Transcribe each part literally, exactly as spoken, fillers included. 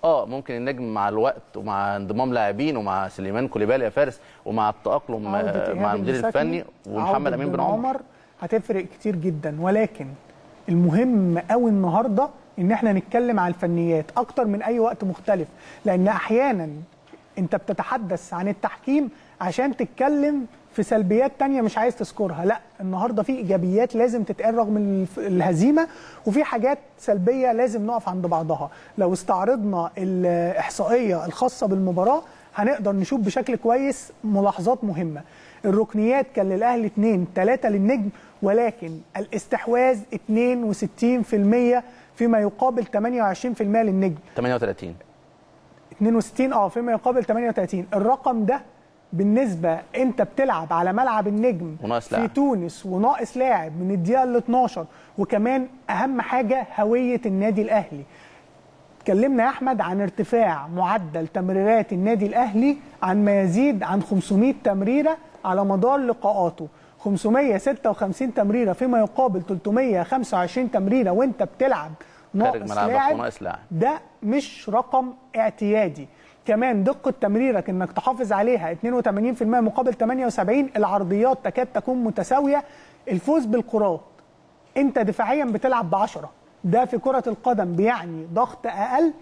اه ممكن النجم مع الوقت ومع انضمام لاعبين ومع سليمان كوليبالي يا فارس ومع التاقلم مع المدير الفني ومحمد امين بن عمر هتفرق كتير جدا. ولكن المهم قوي النهارده ان احنا نتكلم على الفنيات اكتر من اي وقت مختلف، لان احيانا انت بتتحدث عن التحكيم عشان تتكلم في سلبيات تانية مش عايز تذكرها. لا، النهارده في ايجابيات لازم تتقال رغم الهزيمه، وفي حاجات سلبيه لازم نقف عند بعضها. لو استعرضنا الاحصائيه الخاصه بالمباراه هنقدر نشوف بشكل كويس ملاحظات مهمه. الركنيات كان للاهلي اتنين تلاتة للنجم، ولكن الاستحواذ اتنين وستين بالمية فيما يقابل تمانية وعشرين بالمية للنجم. تمانية وتلاتين اتنين وستين اه فيما يقابل تمانية وتلاتين. الرقم ده بالنسبه انت بتلعب على ملعب النجم في تونس وناقص لاعب من الدقيقه ال اتناشر، وكمان اهم حاجه هويه النادي الاهلي. اتكلمنا يا احمد عن ارتفاع معدل تمريرات النادي الاهلي عن ما يزيد عن خمسمية تمريره على مدار لقاءاته، خمسمية ستة وخمسين تمريره فيما يقابل تلتمية وخمسة وعشرين تمريره وانت بتلعب ناقص لاعب. ده مش رقم اعتيادي. كمان دقه تمريرك انك تحافظ عليها اتنين وتمانين بالمية مقابل تمانية وسبعين. العرضيات تكاد تكون متساويه. الفوز بالكرات انت دفاعيا بتلعب بعشرة، ده في كره القدم بيعني ضغط اقل.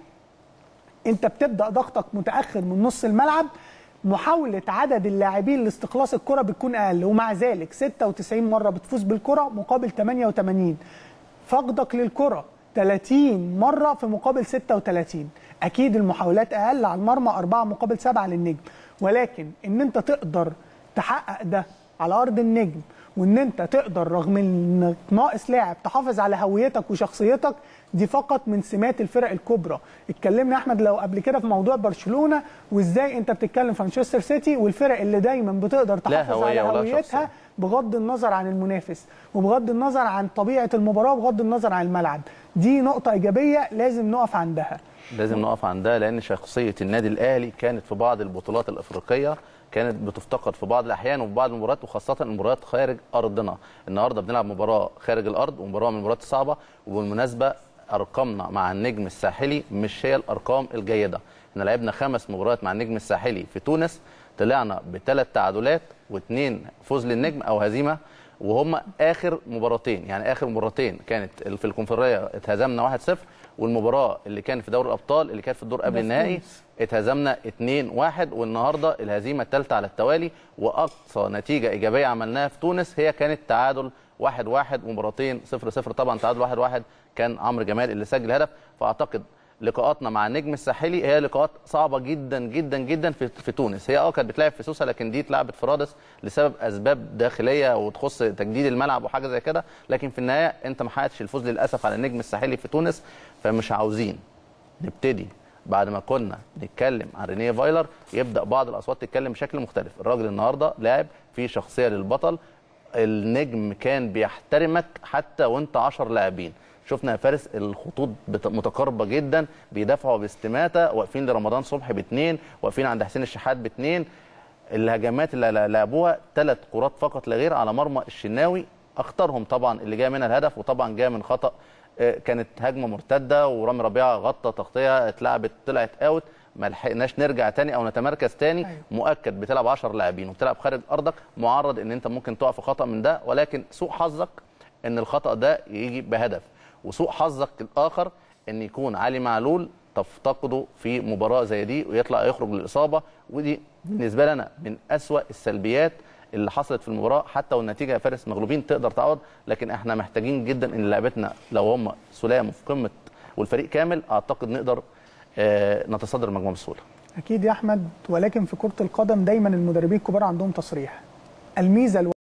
انت بتبدا ضغطك متاخر من نص الملعب، محاوله عدد اللاعبين لاستخلاص الكره بتكون اقل، ومع ذلك ستة وتسعين مره بتفوز بالكره مقابل تمانية وتمانين. فقدك للكره تلاتين مره في مقابل ستة وتلاتين. اكيد المحاولات اقل على المرمى، أربعة مقابل سبعة للنجم. ولكن ان انت تقدر تحقق ده على ارض النجم، وان انت تقدر رغم انك ناقص لاعب تحافظ على هويتك وشخصيتك، دي فقط من سمات الفرق الكبرى. اتكلمنا احمد لو قبل كده في موضوع برشلونه، وازاي انت بتتكلم في مانشستر سيتي والفرق اللي دايما بتقدر تحافظ على هويتها بغض النظر عن المنافس وبغض النظر عن طبيعه المباراه وبغض النظر عن الملعب. دي نقطه ايجابيه لازم نقف عندها. لازم نقف عندها لان شخصيه النادي الاهلي كانت في بعض البطولات الافريقيه كانت بتفتقد في بعض الاحيان وفي بعض المباريات، وخاصه المباريات خارج ارضنا. النهارده بنلعب مباراه خارج الارض ومباراه من المباريات الصعبه. وبالمناسبه ارقامنا مع النجم الساحلي مش هي الارقام الجيده. احنا لعبنا خمس مباريات مع النجم الساحلي في تونس، طلعنا بثلاث تعادلات واثنين فوز للنجم او هزيمه، وهم اخر مباراتين. يعني اخر مباراتين كانت في الكونفدراليه اتهزمنا واحد صفر، والمباراه اللي كانت في دوري الابطال اللي كانت في الدور قبل النهائي اتهزمنا اتنين واحد. والنهارده الهزيمه الثالثه على التوالي، واقصى نتيجه ايجابيه عملناها في تونس هي كانت تعادل واحد واحد ومباراتين صفر صفر. طبعا تعادل واحد واحد كان عمرو جمال اللي سجل هدف. فاعتقد لقاءاتنا مع النجم الساحلي هي لقاءات صعبه جدا جدا جدا في, في تونس. هي اه كانت بتلعب في سوسه، لكن دي اتلعبت في رادس لسبب اسباب داخليه وتخص تجديد الملعب وحاجه زي كده. لكن في النهايه انت ما حققتش الفوز للاسف على النجم الساحلي في تونس. فمش عاوزين نبتدي بعد ما كنا نتكلم عن رينيه فايلر يبدا بعض الاصوات تتكلم بشكل مختلف. الراجل النهارده لاعب فيه شخصيه للبطل. النجم كان بيحترمك حتى وانت عشر لاعبين. شفنا يا فارس الخطوط متقاربه جدا، بيدافعوا باستماته، واقفين لرمضان صبحي باثنين، واقفين عند حسين الشحات باثنين. الهجمات اللي لعبوها ثلاث كرات فقط لا غير على مرمى الشناوي، اختارهم طبعا اللي جاي منها الهدف، وطبعا جاي من خطا. كانت هجمه مرتده ورامي ربيعه غطى تغطيه اتلعبت طلعت اوت، ما لحقناش نرجع تاني او نتمركز تاني. أيوة. مؤكد بتلعب عشر لاعبين وبتلعب خارج ارضك، معرض ان انت ممكن تقع في خطا من ده، ولكن سوء حظك ان الخطا ده يجي بهدف، وسوء حظك الاخر ان يكون علي معلول تفتقده في مباراه زي دي ويطلع يخرج للاصابه. ودي بالنسبه لنا من اسوأ السلبيات اللي حصلت في المباراه. حتى والنتيجه يا فارس مغلوبين تقدر تعوض، لكن احنا محتاجين جدا ان لعبتنا لو هم سلام وفي قمه والفريق كامل اعتقد نقدر آه نتصدر المجموعه بسهوله. اكيد يا احمد، ولكن في كره القدم دايما المدربين الكبار عندهم تصريح. الميزه